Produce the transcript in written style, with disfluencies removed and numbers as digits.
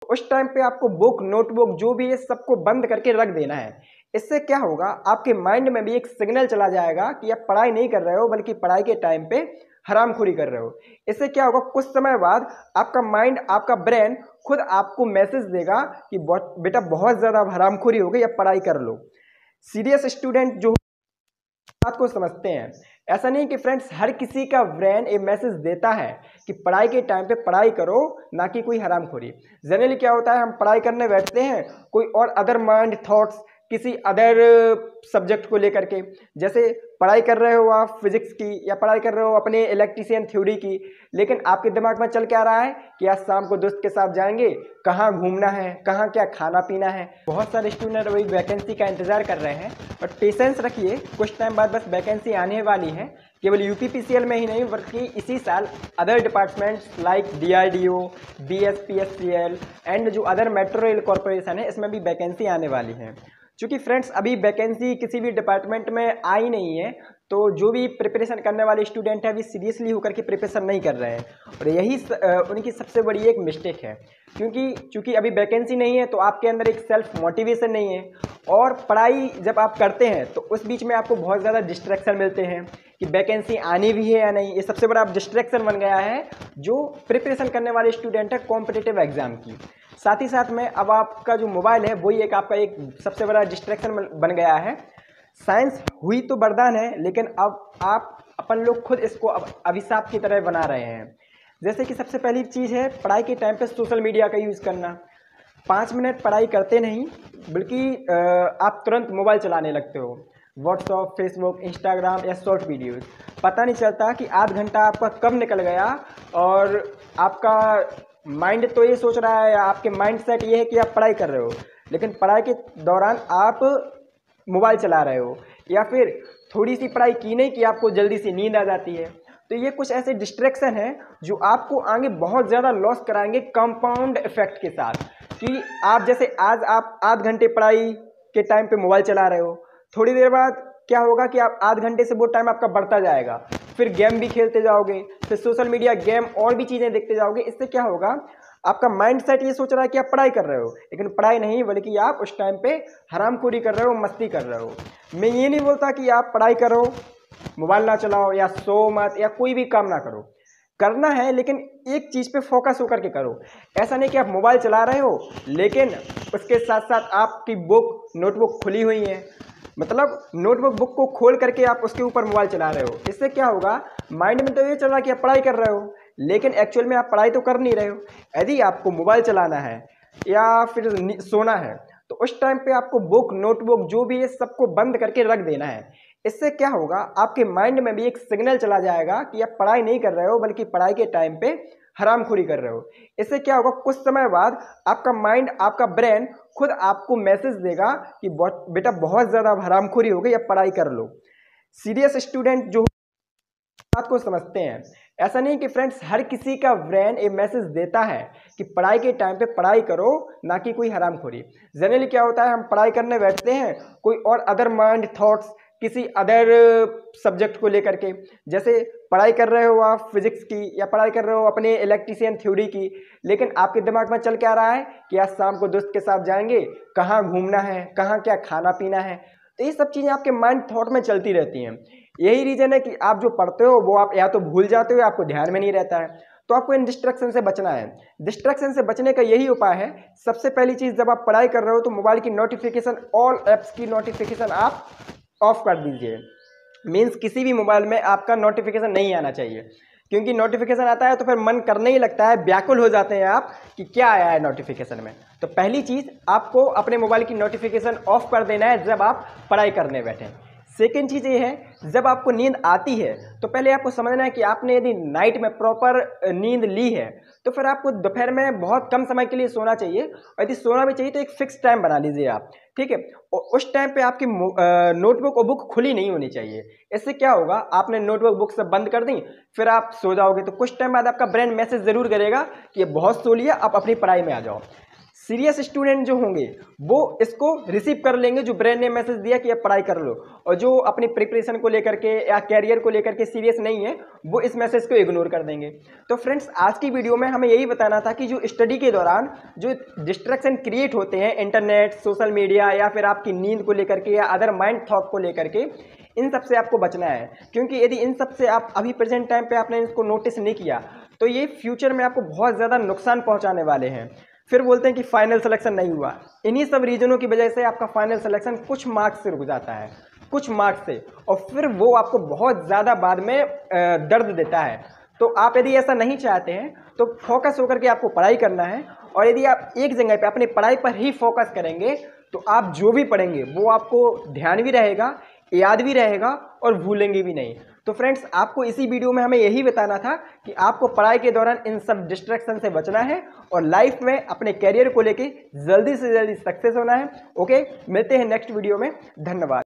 उस टाइम पे आपको बुक नोटबुक जो भी है सबको बंद करके रख देना है। इससे क्या होगा, आपके माइंड में भी एक सिग्नल चला जाएगा कि आप पढ़ाई नहीं कर रहे हो बल्कि पढ़ाई के टाइम पे हरामखोरी कर रहे हो। इससे क्या होगा, कुछ समय बाद आपका माइंड, आपका ब्रेन खुद आपको मैसेज देगा कि बेटा बहुत ज़्यादा हरामखोरी हो गई, अब पढ़ाई कर लो। सीरियस स्टूडेंट जो बात को समझते हैं। ऐसा नहीं कि फ्रेंड्स हर किसी का ब्रेन एक मैसेज देता है कि पढ़ाई के टाइम पे पढ़ाई करो, ना कि कोई हरामखोरी। जनरली क्या होता है, हम पढ़ाई करने बैठते हैं, कोई और अदर माइंड थॉट्स किसी अदर सब्जेक्ट को लेकर के, जैसे पढ़ाई कर रहे हो आप फिजिक्स की या पढ़ाई कर रहे हो अपने इलेक्ट्रिशियन थ्योरी की, लेकिन आपके दिमाग में चल क्या रहा है कि आज शाम को दोस्त के साथ जाएंगे, कहाँ घूमना है, कहाँ क्या खाना पीना है। बहुत सारे स्टूडेंट वही वैकेंसी का इंतजार कर रहे हैं, बट पेशेंस रखिए, कुछ टाइम बाद बस वैकेंसी आने वाली है। केवल यूपीपीसीएल में ही नहीं बल्कि इसी साल other departments like DRDO, BSPSCL and जो अदर मेट्रो रेल कॉरपोरेशन है, इसमें भी वैकेंसी आने वाली है। क्योंकि फ्रेंड्स अभी वैकेंसी किसी भी डिपार्टमेंट में आई नहीं है, तो जो भी प्रिपरेशन करने वाले स्टूडेंट हैं अभी सीरियसली होकर के प्रिपरेशन नहीं कर रहे हैं, और यही उनकी सबसे बड़ी एक मिस्टेक है। क्योंकि अभी वैकेंसी नहीं है तो आपके अंदर एक सेल्फ मोटिवेशन नहीं है, और पढ़ाई जब आप करते हैं तो उस बीच में आपको बहुत ज़्यादा डिस्ट्रैक्शन मिलते हैं कि वैकेंसी आनी भी है या नहीं। ये सबसे बड़ा डिस्ट्रैक्शन बन गया है जो प्रिपरेशन करने वाले स्टूडेंट है कॉम्पिटिटिव एग्जाम की। साथ ही साथ में अब आपका जो मोबाइल है वही एक आपका एक सबसे बड़ा डिस्ट्रैक्शन बन गया है। साइंस हुई तो वरदान है, लेकिन अब आप अपन लोग खुद इसको अब अभिशाप की तरह बना रहे हैं। जैसे कि सबसे पहली चीज़ है पढ़ाई के टाइम पे सोशल मीडिया का यूज़ करना। 5 मिनट पढ़ाई करते नहीं बल्कि आप तुरंत मोबाइल चलाने लगते हो, व्हाट्सअप, फेसबुक, इंस्टाग्राम या शॉर्ट वीडियोस। पता नहीं चलता कि आध घंटा आपका कब निकल गया, और आपका माइंड तो ये सोच रहा है या आपके माइंड सेट ये है कि आप पढ़ाई कर रहे हो, लेकिन पढ़ाई के दौरान आप मोबाइल चला रहे हो, या फिर थोड़ी सी पढ़ाई की नहीं कि आपको जल्दी से नींद आ जाती है। तो ये कुछ ऐसे डिस्ट्रैक्शन हैं जो आपको आगे बहुत ज़्यादा लॉस कराएंगे कंपाउंड इफेक्ट के साथ। कि आप जैसे आज आप आध घंटे पढ़ाई के टाइम पे मोबाइल चला रहे हो, थोड़ी देर बाद क्या होगा कि आप आध घंटे से वो टाइम आपका बढ़ता जाएगा, फिर गेम भी खेलते जाओगे, फिर सोशल मीडिया, गेम और भी चीज़ें देखते जाओगे। इससे क्या होगा, आपका माइंड सेट ये सोच रहा है कि आप पढ़ाई कर रहे हो, लेकिन पढ़ाई नहीं बल्कि आप उस टाइम पे हरामखोरी कर रहे हो, मस्ती कर रहे हो। मैं ये नहीं बोलता कि आप पढ़ाई करो, मोबाइल ना चलाओ या सो मत या कोई भी काम ना करो, करना है लेकिन एक चीज़ पे फोकस होकर के करो। ऐसा नहीं कि आप मोबाइल चला रहे हो लेकिन उसके साथ साथ आपकी बुक नोटबुक खुली हुई है, मतलब नोटबुक बुक को खोल करके आप उसके ऊपर मोबाइल चला रहे हो। इससे क्या होगा, माइंड में तो ये चल रहा है कि आप पढ़ाई कर रहे हो, लेकिन एक्चुअल में आप पढ़ाई तो कर नहीं रहे हो। यदि आपको मोबाइल चलाना है या फिर सोना है तो उस टाइम पे आपको बुक नोटबुक जो भी है सबको बंद करके रख देना है। इससे क्या होगा, आपके माइंड में भी एक सिग्नल चला जाएगा कि आप पढ़ाई नहीं कर रहे हो बल्कि पढ़ाई के टाइम पे हरामखोरी कर रहे हो। इससे क्या होगा, कुछ समय बाद आपका माइंड, आपका ब्रेन खुद आपको मैसेज देगा कि बेटा बहुत ज़्यादा हरामखोरी हो गई, अब पढ़ाई कर लो। सीरियस स्टूडेंट जो बात को समझते हैं। ऐसा नहीं कि फ्रेंड्स हर किसी का ब्रेन एक मैसेज देता है कि पढ़ाई के टाइम पे पढ़ाई करो, ना कि कोई हरामखोरी। जनरली क्या होता है, हम पढ़ाई करने बैठते हैं, कोई और अदर माइंड थॉट्स किसी अदर सब्जेक्ट को लेकर के, जैसे पढ़ाई कर रहे हो आप फिजिक्स की या पढ़ाई कर रहे हो अपने इलेक्ट्रिशियन थ्योरी की, लेकिन आपके दिमाग में चल क्या रहा है कि आज शाम को दोस्त के साथ जाएंगे, कहाँ घूमना है, कहाँ क्या खाना पीना है। तो ये सब चीज़ें आपके माइंड थॉट में चलती रहती हैं। यही रीज़न है कि आप जो पढ़ते हो वो आप या तो भूल जाते हो या आपको ध्यान में नहीं रहता है। तो आपको इन डिस्ट्रैक्शन से बचना है। डिस्ट्रैक्शन से बचने का यही उपाय है, सबसे पहली चीज़, जब आप पढ़ाई कर रहे हो तो मोबाइल की नोटिफिकेशन, ऑल ऐप्स की नोटिफिकेशन आप ऑफ कर दीजिए। मीन्स किसी भी मोबाइल में आपका नोटिफिकेशन नहीं आना चाहिए, क्योंकि नोटिफिकेशन आता है तो फिर मन करने ही लगता है, व्याकुल हो जाते हैं आप कि क्या आया है नोटिफिकेशन में। तो पहली चीज़, आपको अपने मोबाइल की नोटिफिकेशन ऑफ कर देना है जब आप पढ़ाई करने बैठें। सेकेंड चीज़ ये है, जब आपको नींद आती है तो पहले आपको समझना है कि आपने यदि नाइट में प्रॉपर नींद ली है तो फिर आपको दोपहर में बहुत कम समय के लिए सोना चाहिए, और यदि सोना भी चाहिए तो एक फिक्स टाइम बना लीजिए आप, ठीक है। और उस टाइम पे आपकी नोटबुक और बुक खुली नहीं होनी चाहिए। इससे क्या होगा, आपने नोटबुक बुक सब बंद कर दी, फिर आप सो जाओगे तो कुछ टाइम बाद आपका ब्रेन मैसेज ज़रूर करेगा कि ये बहुत सो लिया, आप अपनी पढ़ाई में आ जाओ। सीरियस स्टूडेंट जो होंगे वो इसको रिसीव कर लेंगे, जो ब्रेन ने मैसेज दिया कि अब पढ़ाई कर लो, और जो अपनी प्रिपरेशन को लेकर के या कैरियर को लेकर के सीरियस नहीं है वो इस मैसेज को इग्नोर कर देंगे। तो फ्रेंड्स, आज की वीडियो में हमें यही बताना था कि जो स्टडी के दौरान जो डिस्ट्रैक्शन क्रिएट होते हैं, इंटरनेट, सोशल मीडिया या फिर आपकी नींद को लेकर के या अदर माइंड थॉट को लेकर के, इन सब से आपको बचना है। क्योंकि यदि इन सब से आप अभी प्रेजेंट टाइम पे आपने इसको नोटिस नहीं किया तो ये फ्यूचर में आपको बहुत ज़्यादा नुकसान पहुंचाने वाले हैं। फिर बोलते हैं कि फाइनल सिलेक्शन नहीं हुआ, इन्हीं सब रीजनों की वजह से आपका फाइनल सिलेक्शन कुछ मार्क्स से रुक जाता है, कुछ मार्क्स से, और फिर वो आपको बहुत ज़्यादा बाद में दर्द देता है। तो आप यदि ऐसा नहीं चाहते हैं तो फोकस होकर के आपको पढ़ाई करना है, और यदि आप एक जगह पे अपनी पढ़ाई पर ही फोकस करेंगे तो आप जो भी पढ़ेंगे वो आपको ध्यान भी रहेगा, याद भी रहेगा और भूलेंगे भी नहीं। तो फ्रेंड्स, आपको इसी वीडियो में हमें यही बताना था कि आपको पढ़ाई के दौरान इन सब डिस्ट्रैक्शन से बचना है और लाइफ में अपने कैरियर को लेके जल्दी से जल्दी सक्सेस होना है। ओके, मिलते हैं नेक्स्ट वीडियो में। धन्यवाद।